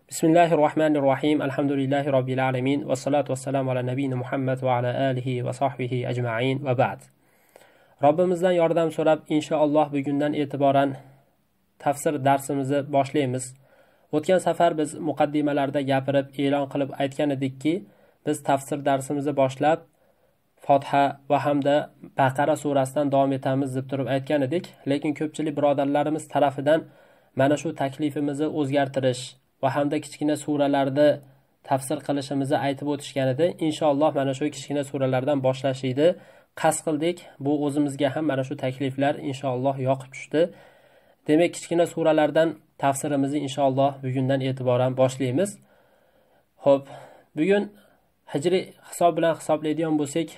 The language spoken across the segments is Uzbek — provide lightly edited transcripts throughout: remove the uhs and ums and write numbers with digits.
Bismillahirrohmanirrohim. Alhamdulillahi robbil alamin. Vassalatu vassalamu ala nabiyina Muhammad va ala alihi va sahbihi ajma'in va ba'd. Robbimizdan yordam so'rab, inshaalloh bugundan e'tiboran tafsir darsimizni boshlaymiz. O'tgan safar biz muqaddimalarda gapirib, e'lon qilib aytgan edikki, biz tafsir darsimizni boshlab Fotiha va hamda Baqara surasidan davom etamiz deb turib aytgan edik, lekin ko'pchilik birodarlarimiz tarafidan mana shu taklifimizni o'zgartirish va hamda kichkina suralarni tafsir qilishimizni aytib o'tishgan edi. Inshaalloh mana shu kichkina suralardan boshlashni qasd qildik. Bu o'zimizga ham mana shu takliflar inshaalloh yoqib tushdi. Demak, kichkina suralardan tafsirimizni inshaalloh bugundan e'tiboran boshlaymiz. Xo'p, bugun hijriy hisob bilan hisoblaydigan bo'lsak,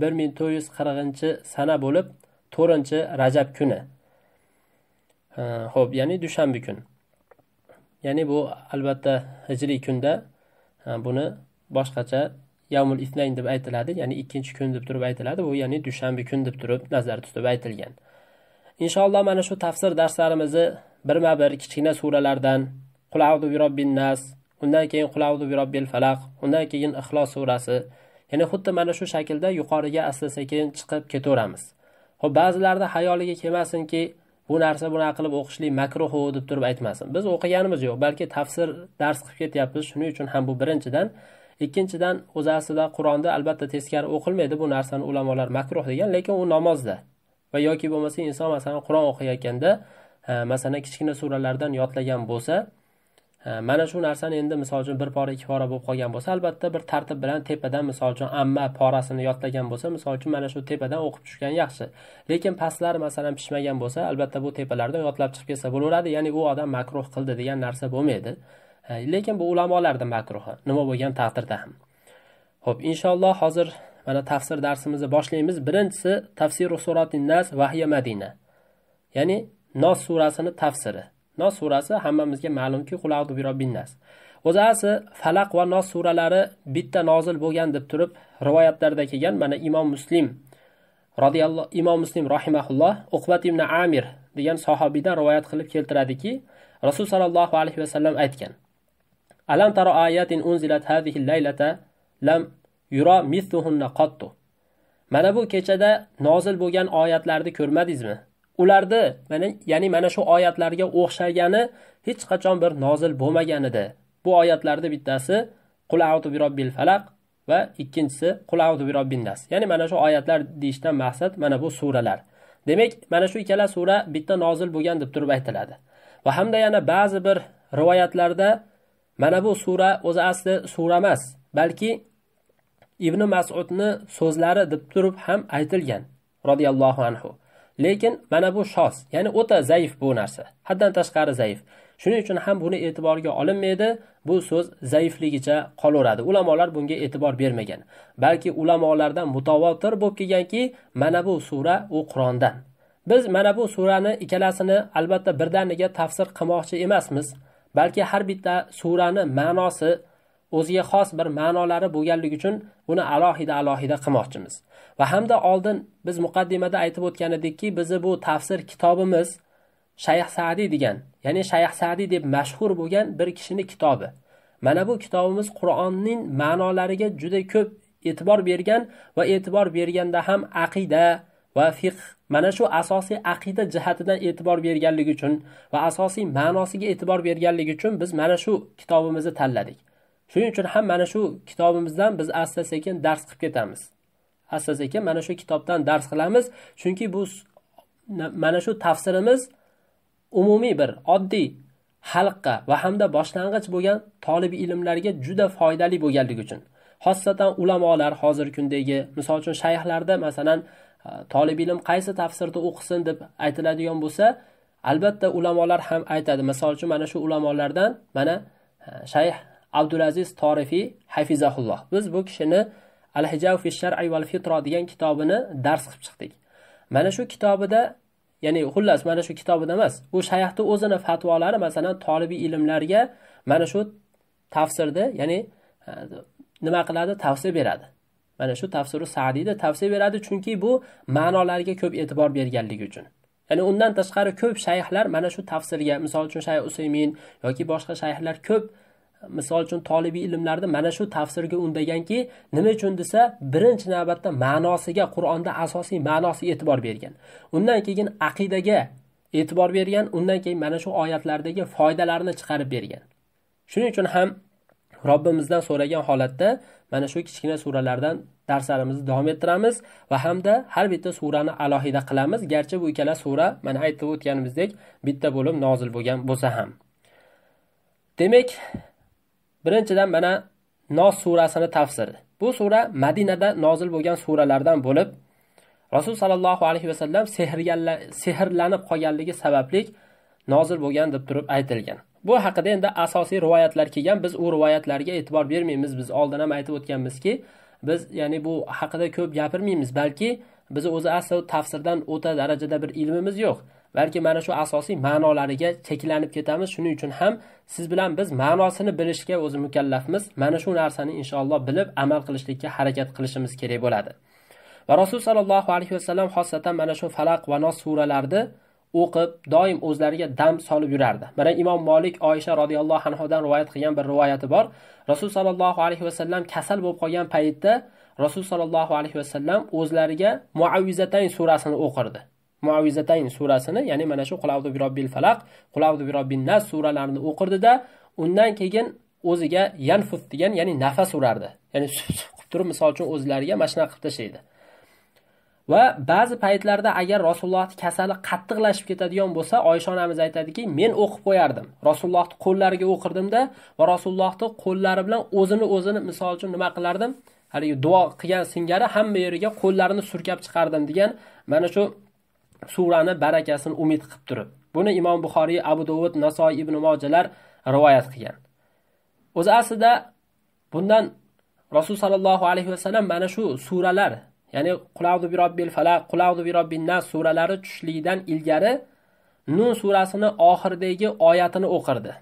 1440-sana bo'lib 4-Rajab kuni. Xo'p, ya'ni dushanba kun. Ya'ni bu albatta hijriy kunda buni boshqacha Yawmul Ithnayn deb aytiladi, ya'ni ikkinchi kun deb turib aytiladi. Bu ya'ni dushanba kun deb turib nazarda tutib aytilgan. Inshaalloh mana shu tafsir darslarimizni birma-bir kichkina suralardan Qul a'udhu bi robbin nas, undan keyin Qul a'udhu bi robbil falaq, undan keyin Ixlos surasi, ya'ni xuddi mana shu shaklda yuqoriga asta-sekin chiqib ketaveramiz. Xo'p, ba'zilarda xayoliga kelmasinki, bu narsa bunaqa qilib o'qishlik makruh deb turib aytmasin. Biz o'qiganimiz yo'q, balki tafsir dars qilib ketyapmiz. Shuning uchun ham bu birinchidan. Ikkinchidan, o'zi aslida Qur'onda albatta teskari o'qilmaydi bu narsani ulamolar makruh degan, lekin u namozda va yoki bo'lmasa inson masalan Qur'on o'qiyotganda, masalan kichkina suralardan yodlagan bo'lsa, mana shu narsani endi misol uchun bir pora ikki pora bo'lib qolgan bo'lsa, albatta bir tartib bilan tepadan misol uchun amma porasini yodlagan bo'lsa, misol uchun mana shu tepadan o'qib tushgan yaxshi. Lekin pastlari masalan pishmagan bo'lsa, albatta bu tepalardan yodlab chiqib kelsa bo'laveradi. Ya'ni u odam makruh qildi degan narsa bo'lmaydi. Lekin bu ulamolarda makruhi, nima bo'lgan taqdirda ham. Xo'p, inshaalloh hozir mana tafsir darsimizni boshlaymiz. Birinchisi tafsiru suratin nas va hiya Madina. Ya'ni Nos surasini tafsiri. Nos surasi hammamizga ma'lumki Qul a'udhu bi robbin nas. O'zi asli Falaq va Nos suralari bitta nozil bo'lgan deb turib rivoyatlarda kelgan. Mana Imom Muslim rahimahulloh Uqbat ibn Amir degan sahobiydan rivoyat qilib keltiradiki, Rasul sallallohu alayhi vasallam aytgan: Alam tara ayatin unzilat hadhihi al-laylata lam yura mithluhunna qattu. Mana bu kechada nozil bo'lgan oyatlarni ko'rmadingizmi? Ularda ya'ni mana shu oyatlarga o'xshagani hech qachon bir nozil bo'lmagan edi. Bu oyatlarda bittasi Qul a'udhu bi robbil falaq va ikkinchisi Qul a'udhu bi robbin nas. Ya'ni mana shu oyatlar deyishdan maqsad mana bu suralar. Demak, mana shu ikkala sura bitta nozil bo'lgan deb turib aytiladi. Va hamda yana ba'zi bir rivoyatlarda mana bu sura o'zi asli sura emas, balki Ibn Mas'udni so'zlari deb turib ham aytilgan radhiyallohu anhu. Lekin mana bu shoz, ya'ni o'ta zaif bu narsa. Haddan tashqari zaif. Shuning uchun ham buni e'tiborga olinmaydi. Bu so'z zaifligicha qolaveradi. Ulamolar bunga e'tibor bermagan. Balki ulamolardan mutawatir bo'lib kelganki, mana bu sura u Qur'ondan. Biz mana bu surani ikkalasini albatta birdaniga tafsir qilmoqchi emasmiz. Balki har bitta surani ma'nosi o'ziga xos bir ma'nolari bo'lganligi uchun buni alohida qilmoqchimiz. Va hamda oldin biz muqaddimada aytib o'tgan edikki, bizi bu tafsir kitobimiz Shayx Sa'diy degan, ya'ni Shayx Sa'diy deb mashhur bo'lgan bir kishining kitobi. Mana bu kitobimiz Qur'onning ma'nolariga juda ko'p e'tibor bergan va e'tibor berganda ham aqida va fiqh, mana shu asosiy aqida jihatidan e'tibor berganligi uchun va asosiy ma'nosiga e'tibor berganligi uchun biz mana shu kitobimizni tanladik. Shuning uchun ham mana shu kitobimizdan biz asta-sekin dars qilib ketamiz. Asta-sekin mana shu kitobdan dars qilamiz, chunki bu mana shu tafsirimiz umumiy bir oddiy xalqqa va hamda boshlang'ich bo'lgan talab ilmlarga juda foydali bo'lganligi uchun. Xossatan ulamolar hozir kundagi, misol uchun shayxlarda masalan talab ilm qaysi tafsirda o'qisin deb aytiladigan bo'lsa, albatta ulamolar ham aytadi. Misol uchun mana shu ulamolardan mana Shayx Abdulaziz Torifiy hafizahulloh. Biz bu kishini Al-Hijav fi shar'i wal fitra degan kitobini dars qilib chiqdik. Mana shu kitobida, ya'ni xullas mana shu kitobida emas, bu shayxning o'zini fatvolari masalan talibiy ilmlarga mana shu tafsirda, ya'ni nima qiladi? Tavsiya beradi. Mana shu tafsiri Sa'diyda tavsiya beradi, chunki bu ma'nolarga ko'p e'tibor berganligi uchun. Ya'ni undan tashqari ko'p shayxlar mana shu tafsirga, misol uchun Shayx Usaymin yoki boshqa shayxlar ko'p misol uchun tolibiy ilmlarda mana shu tafsirga undaganki, nima uchun desa, birinchi navbatda ma'nosiga, Qur'onda asosiy ma'nosiga e'tibor bergan. Undan keyin aqidaga e'tibor bergan, undan keyin mana shu oyatlardagi foydalarni chiqarib bergan. Shuning uchun ham Robbimizdan so'ragan holatda mana shu kichkina suralardan darslarimizni davom ettiramiz va hamda har bitta surani alohida qilamiz. Garchi bu ikkala sura mana aytib o'tganimizdek bitta bo'lib nozil bo'lgan bo'lsa ham. Demak, birinchidan mana Nos surasini tafsiri. Bu sura Madinada nozil bo'lgan suralardan bo'lib, Rasul sallallohu alayhi va sallam sehrlanib qolganligi sababli nozil bo'lgan deb turib aytilgan. Bu haqida endi asosiy rivoyatlar kelgan. Biz u rivoyatlarga e'tibor bermaymiz. Biz oldin ham aytib o'tganmizki, biz ya'ni bu haqida ko'p gapirmaymiz, balki biz o'zi asli tafsirdan o'ta darajada bir ilmimiz yo'q. Balki mana shu asosiy ma'nolariga cheklanib ketamiz. Shuning uchun ham siz bilan biz ma'nosini bilishga o'zi mukallafmiz. Mana shu narsani inshaalloh bilib amal qilishlikka harakat qilishimiz kerak bo'ladi. Va Rasul sallallohu alayhi va sallam xosatan mana shu Falaq va Nos suralarni o'qib, doim o'zlariga dam solib yurardi. Mana Imom Malik Oysha radhiyallohu anhodan rivoyat qilgan bir rivoyati bor. Rasul sallallohu alayhi va sallam kasal bo'lib qolgan paytda Rasul sallallohu alayhi va sallam o'zlariga Muavvizatayn surasini o'qirdi. Muavvizatayn surasini, ya'ni mana shu Qul a'udhu bi robbil falaq, Qul a'udhu bi robbin nas suralarini o'qirdida, undan keyin o'ziga yanfus degan, ya'ni nafas urardi. Ya'ni qilib turib, misol uchun o'zlariga mashina qilib tashlaydi. Va ba'zi paytlarda agar Rasulullohning kasali qattiqlashib ketadigan bo'lsa, Oysha onamiz aytadiki, men o'qib qo'yardim. Rasulullohning qo'llariga o'qirdimda va Rasulullohning qo'llari bilan o'zini misol uchun nima qilardim? Haligi duo qilgan singari hamma yeriga qo'llarini surkab chiqardim degan mana shu surani barakasini umid qilib turib. Buni Imom Buxoriy, Abu Dovud, Nasoiy, Ibn Mojalar rivoyat qilgan. O'zi aslida bundan Rasul sallallohu alayhi va sallam mana shu suralar, ya'ni Qul a'udhu bi robbil falaq, Qul a'udhu bi robbin nas suralari tushligidan ilgari Nun surasini oxiridagi oyatini o'qirdi.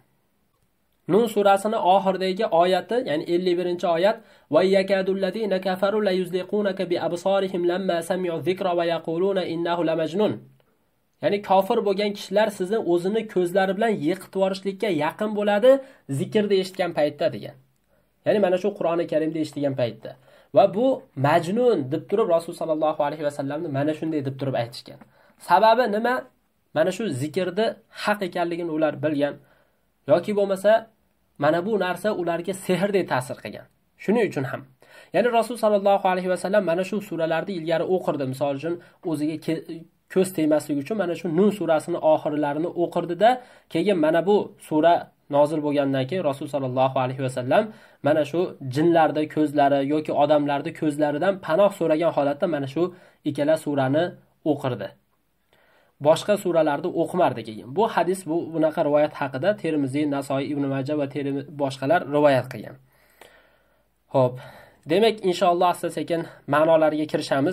Nun surasini oxiridagi oyati, ya'ni 51-oyat, va yakadulladina kafaru la yuzliqunaka bi absarihim lamma sami'u zikra va yaquluna innahu lamajnun. Ya'ni kofir bo'lgan kishilar sizni o'zini ko'zlari bilan yiqitib yuborishlikka yaqin bo'ladi zikrni eshitgan paytda degan. Ya'ni mana shu Qur'oni Karimda eshitgan paytda. Va bu majnun deb turib Rasul sallallohu alayhi va sallamni mana shunday deb turib aytishgan. Sababi nima? Mana shu zikrni haq ekanligini ular bilgan yoki bo'lmasa mana bu narsa ularga sehrdek ta'sir qilgan. Shuning uchun ham, ya'ni Rasul sallallohu alayhi va sallam mana shu suralarni ilgari o'qirdi. Misol uchun o'ziga ko'z tegmasligi uchun mana shu Nun surasini oxirlarini o'qirdida, keyin mana bu sura nozil bo'lgandan keyin Rasul sallallohu alayhi va sallam mana shu jinlarda ko'zlari yoki odamlarda ko'zlaridan panoh so'ragan holatda mana shu ikkala surani o'qirdi. Boshqa suralarni o'qimardi keyin. Bu hadis, bu bunaqa rivoyat haqida Termiziy, Nasoiy, Ibn Majah va boshqalar rivoyat qilgan. Xo'p, demak inshaalloh asta-sekin ma'nolariga kirishamiz.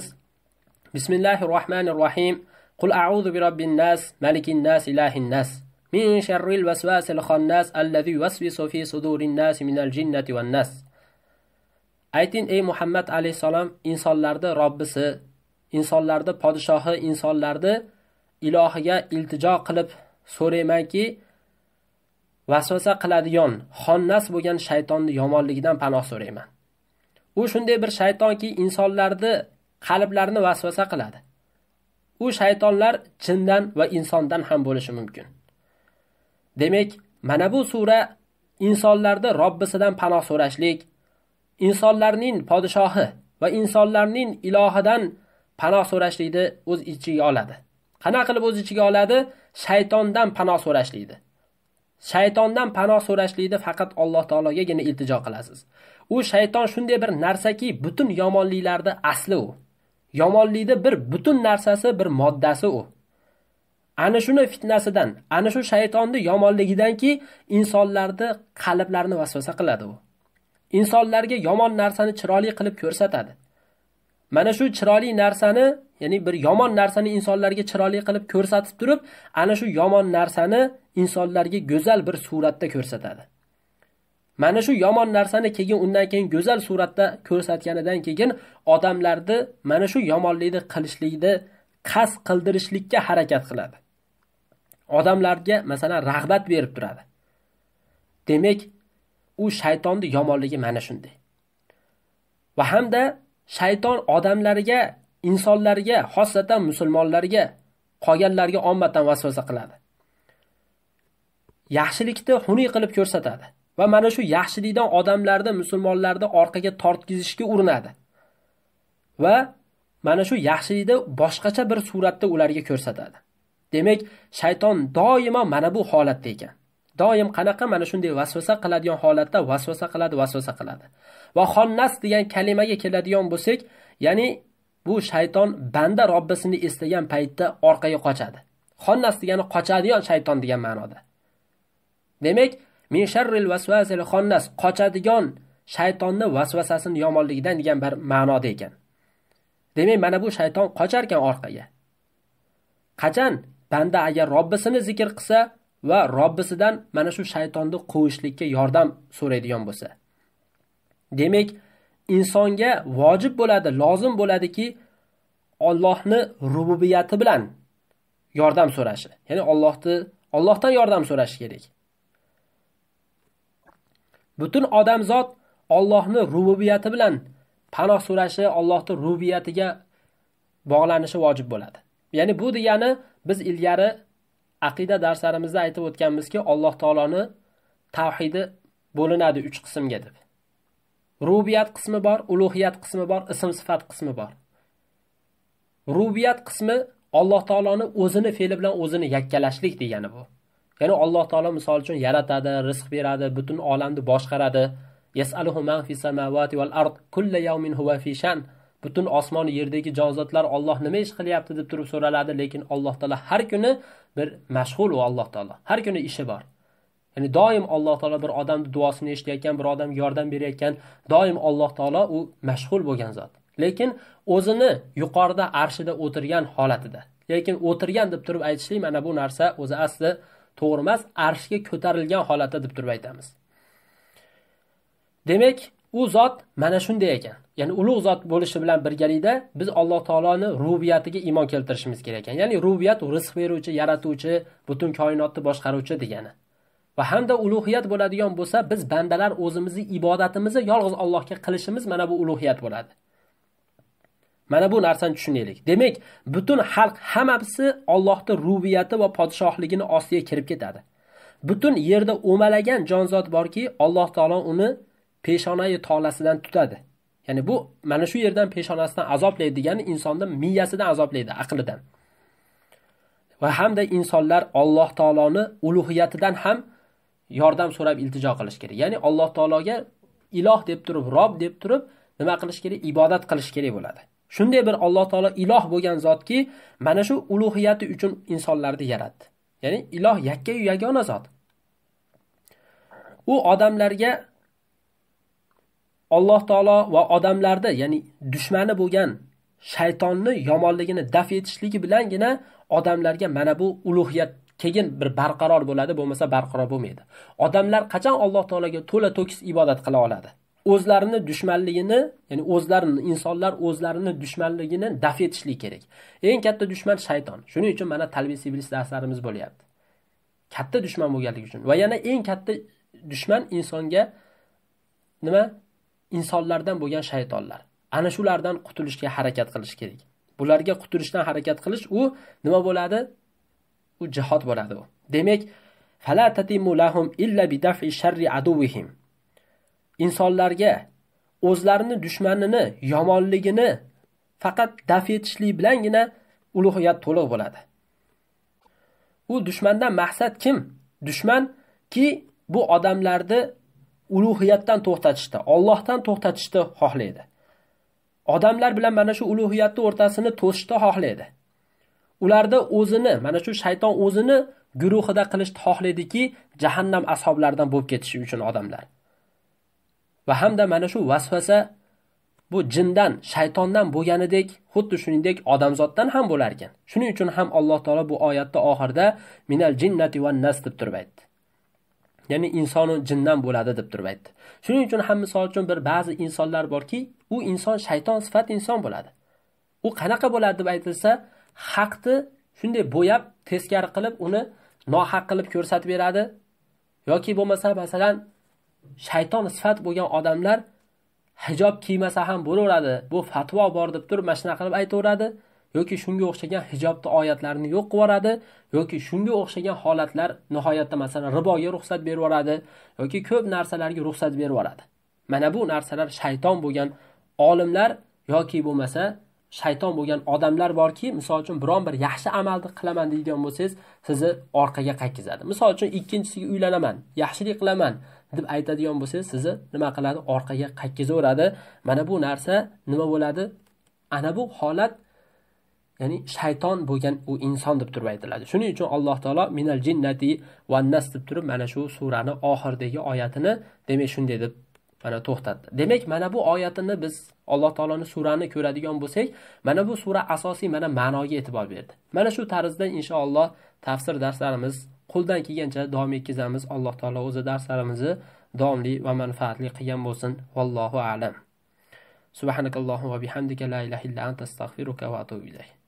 Bismillahirrohmanirrohim. Qul a'udhu bi robbin nas, malikin nas, ilahin nas. Min sharril vasvasil khannas allazi yuwaswisu fi sudurin nas minal jinnati wan nas. Ayting ey Muhammad alayhisalom, insonlarning Robbisi, insonlarning podshohi, insonlarning ilohiga iltijo qilib so'raymanki, vasvasa qiladigan, xonnas bo'lgan shaytonning yomonligidan panoh so'rayman. U shunday bir shaytonki, insonlarning qalblarini vasvasa qiladi. U shaytonlar jindan va insondan ham bo'lishi mumkin. Demak, mana bu sura insonlarning Robbisidan panoh so'rashlik, insonlarning podshohi va insonlarning ilohidan panoh so'rashlikni o'z ichiga oladi. Qanaqa qilib o'z ichiga oladi? Shaytondan panoh so'rashlikni. Shaytondan panoh so'rashlikni faqat Alloh taologagina iltijo qilasiz. U shayton shunday bir narsaki, butun yomonliklarning asli u. Yomonlikning bir butun narsasi, bir moddasi u. Ana shuni fitnasidan, ana shu shaytonning yomonligidanki insonlarning qalblarini vasvasa qiladi u. Insonlarga yomon narsani chiroyli qilib ko'rsatadi. Mana shu chiroyli narsani, ya'ni bir yomon narsani insonlarga chiroyli qilib ko'rsatib turib, ana shu yomon narsani insonlarga go'zal bir suratda ko'rsatadi. Mana shu yomon narsani keyin undan keyin go'zal suratda ko'rsatganidan keyin odamlarni mana shu yomonlikni qilishlikni qasd qildirishlikka harakat qiladi. Odamlarga masalan rag'bat berib turadi. Demak, u shaytonning yomonligi mana shunday. Va hamda shayton odamlarga, insonlarga, xosatan musulmonlarga, qolganlarga ommatan vasvasa qiladi. Yaxshilikni xunuk qilib ko'rsatadi va mana shu yaxshilikdan odamlarni, musulmonlarni orqaga tortgizishga urinadi. Va mana shu yaxshilikni boshqacha bir suratda ularga ko'rsatadi. Demak, shayton doimo mana bu holatda ekan. Doim qanaqa mana shunday vasvasa qiladigan holatda vasvasa qiladi. Va xonnas degan kalimaga keladigan bo'lsak, ya'ni bu shayton banda Robbisini eslagan paytda orqaga qochadi. Xonnas degani qochadigan shayton degan ma'noda. Demak, min sharril vasvasil xonnas, qochadigan shaytonning vasvasasini yomonligidan degan bir ma'noda ekan. Demak, mana bu shayton qocharkan orqaga. Qachon banda agar Robbisini zikr qilsa va Robbisidan mana shu shaytonni quvishlikka yordam so'raydigan bo'lsa. Demak, insonga vojib bo'ladi, lozim bo'ladiki, Allohni rububiyati bilan yordam so'rashi. Ya'ni Allohdan yordam so'rashi kerak. Butun odamzod Allohni rububiyati bilan panoh so'rashi, Allohning rububiyatiga bog'lanishi vojib bo'ladi. Ya'ni bu degani biz ilgari aqida darslarimizda aytib o'tganmizki, Alloh taoloni tavhidi bo'linadi 3 qismga deb. Rububiyat qismi bor, ulug'iyat qismi bor, ism sifat qismi bor. Rububiyat qismi Alloh taoloni o'zini fe'li bilan o'zini yakkalashlik degani bu. Ya'ni Alloh taolo misol uchun yaratadi, rizq beradi, butun olamni boshqaradi. Yas'aluhu man fis samawati val ard kullu yawmin huwa fi shan. Butun osmon yerdagi jonzotlar Alloh nima ish qilyapti deb turib so'raladi, lekin Alloh taolo har kuni bir mashg'ul u Alloh taolo. Har kuni ishi bor. Ya'ni doim Alloh taolo bir odamning duosini eshitayotgan, bir odamga yordam berayotgan, doim Alloh taolo u mashg'ul bo'lgan zot. Lekin o'zini yuqorida arshida o'tirgan holatida. Lekin o'tirgan deb turib aytishlik mana bu narsa o'zi asli to'g'ri emas, arshga ko'tarilgan holatda deb turib aytamiz. Demak, u zot mana shunday ekan. Ya'ni ulug' zot bo'lishi bilan birgalikda biz Alloh taoloni rububiyatiga iymon keltirishimiz kerak ekan. Ya'ni rububiyat rizq beruvchi, yaratuvchi, butun koinotni boshqaruvchi degani. Va hamda ulug'iyat bo'ladigan bo'lsa, biz bandalar o'zimizning ibodatimizni yolg'iz Allohga qilishimiz mana bu ulug'iyat bo'ladi. Mana bu narsani tushunaylik. Demak, butun xalq hammasi Allohning rububiyati va podshohligini ostiga kirib ketadi. Butun yerda o'malagan jonzot borki, Alloh taolo uni peshonai tolasidan tutadi. Ya'ni bu mana shu yerdan peshonasidan azoblaydi degani insonning miyasidan azoblaydi, aqlidan. Va hamda insonlar Alloh taoloni ulug'iyatidan ham yordam so'rab iltijo qilish kerak. Ya'ni Alloh taologa iloh deb turib, Rob deb turib nima qilish kerak? Ibodat qilish kerak bo'ladi. Shunday bir Alloh taolo iloh bo'lgan zotki, mana shu ulug'iyati uchun insonlarni yaratdi. Ya'ni iloh yakka-yu yagona zot. U odamlarga Alloh taolo va odamlarda, ya'ni dushmani bo'lgan shaytonni yomonligini daf etishligi bilangina odamlarga mana bu ulug'iyat keyin bir barqaror bo'ladi, bo'lmasa barqaror bo'lmaydi. Odamlar qachon Alloh taologa to'la to'kis ibodat qila oladi? O'zlarini dushmanligini, ya'ni insonlar o'zlarini dushmanligini daf etishligi kerak. Eng katta dushman shayton. Shuning uchun mana talbis iblis darslarimiz bo'lyapti. Katta dushman bo'lganligi uchun. Va yana eng katta dushman insonga nima? Insonlardan bo'lgan shaytonlar. Ana shulardan qutulishga harakat qilish kerak. Bularga qutulishdan harakat qilish u nima bo'ladi? U jihad bo'ladi u. Demak, fala tatimmu lahum illa bidaf'i sharri aduwwihim. Insonlarga o'zlarini dushmanini, yomonligini faqat daf etishlik bilangina ulug'iyat to'liq bo'ladi. U dushmandan maqsad kim? Dushman ki bu odamlarni ulug'iyatdan to'xtatishdi, Allohdan to'xtatishni xohlaydi. Odamlar bilan mana shu ulug'iyatning o'rtasini to'sishni xohlaydi. Ularda o'zini, mana shu shayton o'zini guruhida qilishni xohlaydiki, jahannam ashablaridan bo'lib ketishi uchun odamlar. Va hamda mana shu vasvasa bu jindan, shaytondan bo'lganidek, xuddi shuningdek odamzoddan ham bo'lar ekan. Shuning uchun ham Alloh taolo bu oyatda oxirida minal jinnati wan nas deb turib aytdi. Ya'ni insonu jindan bo'ladi deb turib aytdi. Shuning uchun ham misol uchun bir ba'zi insonlar borki, u inson shayton sifat inson bo'ladi. U qanaqa bo'ladi deb aytilsa, haqni shunday bo'yab, teskari qilib uni nohaq qilib ko'rsatib beradi yoki bo'lmasa masalan shayton sifat bo'lgan odamlar hijob kiymasa ham bo'laveradi, bu fatvo bor deb turib mashina qilib aytaveradi, yoki shunga o'xshagan hijobni oyatlarini yo'q qilib yuboradi, yoki shunga o'xshagan holatlar nihoyatda masalan riboga ruxsat berib yuboradi, yoki ko'p narsalarga ruxsat berib yuboradi. Mana bu narsalar shayton bo'lgan olimlar yoki bo'lmasa shayton bo'lgan odamlar borki, misol uchun biron bir yaxshi amalni qilaman deydigan bo'lsangiz, sizni orqaga qaykizadi. Misol uchun ikkinchisiga uylanaman, yaxshilik qilaman deb aytadigan bo'lsangiz, sizni nima qiladi? Orqaga qaykizaveradi. Mana bu narsa nima bo'ladi? Ana bu holat ya'ni shayton bo'lgan u inson deb turib aytiladi. Shuning uchun Alloh taolo minal jinnati wan nas deb turib mana shu surani oxiridagi oyatini demak shunday deb mana to'xtatdi. Demak, mana bu oyatini biz Alloh taoloning surani ko'radigan bo'lsak, mana bu sura asosiy mana ma'noga e'tibor berdi. Mana shu tarzda inshaalloh tafsir darslarimiz qo'ldan kelgancha davom etkazamiz. Alloh taolo o'zi darslarimizni davomli va manfaatli qilgan bo'lsin. Vallohu a'lam. Subhanakallohumma va bihamdika la ilaha illa anta astaghfiruka va atubu ilayk.